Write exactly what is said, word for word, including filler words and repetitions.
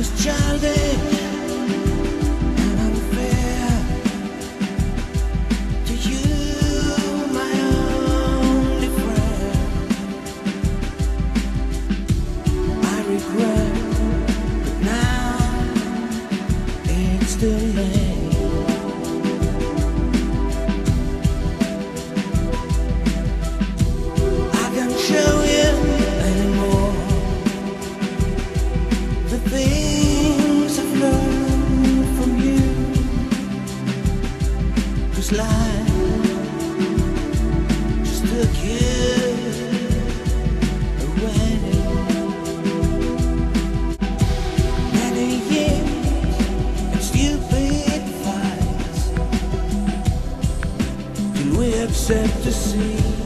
was childish and unfair to you, my only friend. I regret, but now it's too late. I can't show you anymore the things I've learned from you, 'cause life just took you away. Many years and stupid fights till we accept to see